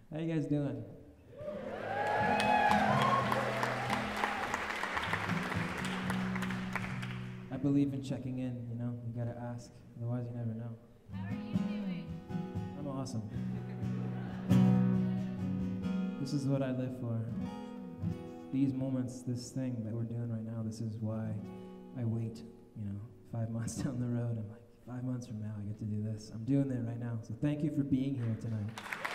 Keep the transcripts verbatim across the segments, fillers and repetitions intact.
How you guys doing? I believe in checking in, you know? You gotta ask, otherwise you never know. How are you doing? I'm awesome. This is what I live for. These moments, this thing that we're doing right now, this is why I wait, you know, five months down the road. I'm like, five months from now I get to do this. I'm doing it right now. So thank you for being here tonight.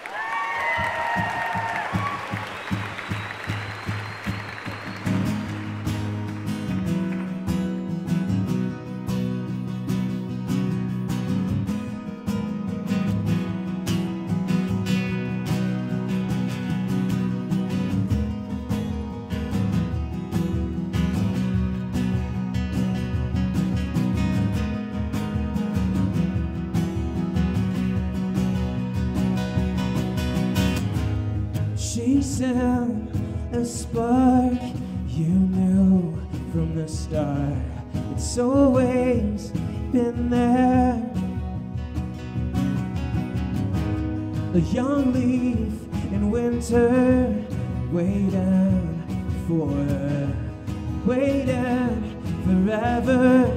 Chasing a spark, you knew from the start. It's always been there. A young leaf in winter, waiting for her, waiting forever.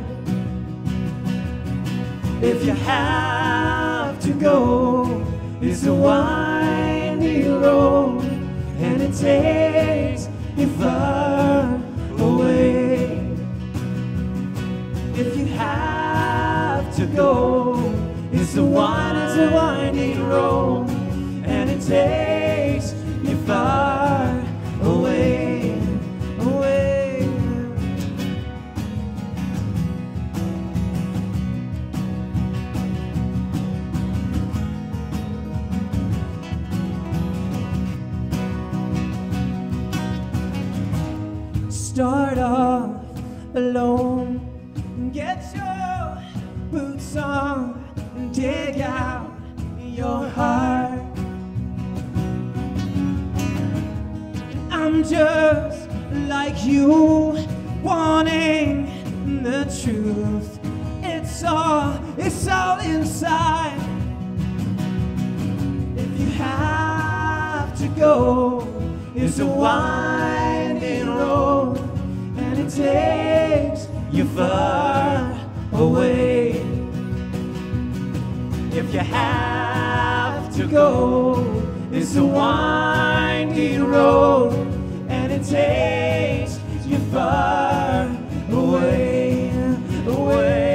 If you have to go, it's a windy road, and it takes you far away. If you have to go, it's a wide, it's a winding road, and it takes you far away, away. Start off alone, get your boots on, and dig out your heart. I'm just like you, wanting the truth. It's all, it's all inside. If you have to go, it's a winding road, and it takes you far away. If you have to go, it's a winding road, and it takes you far away, away.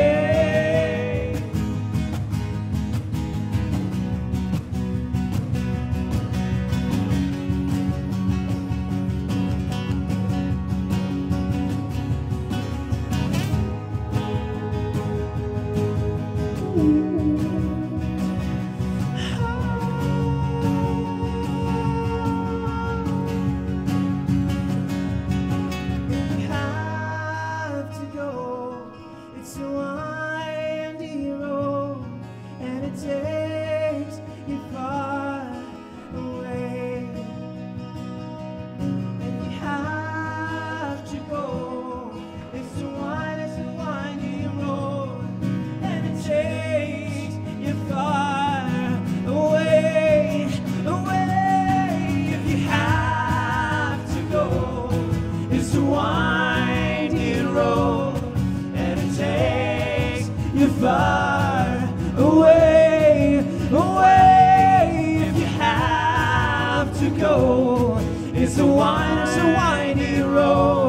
Far away, away. If you have to go, it's a wind, it's a windy road.